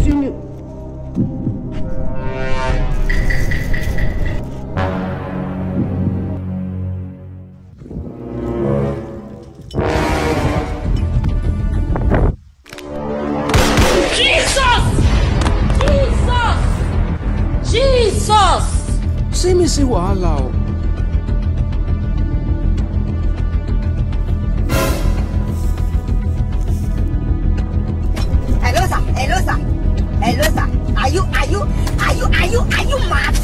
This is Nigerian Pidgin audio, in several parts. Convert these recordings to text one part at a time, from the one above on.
continue. Jesus! Say me say wahala o. Hello sir. Hello sir. Are you mad?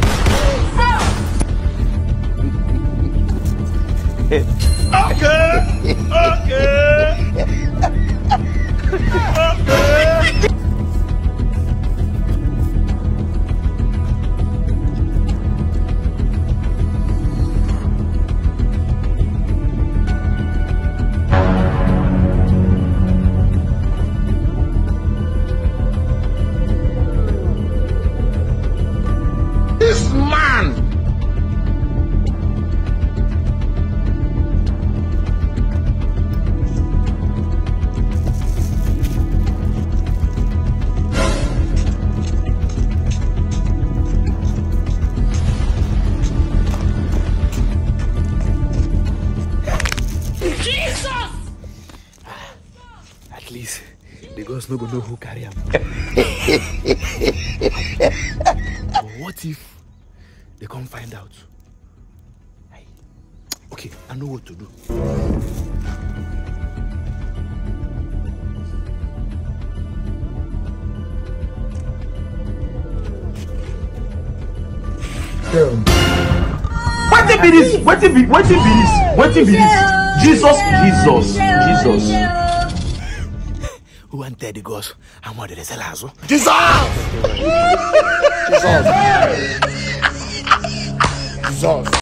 This man. At least the girls no go know who carry him. But what if they can't find out? Okay, I know what to do. What be this? Jesus. Who wanted the girls? I'm one of the sellers. Jesus.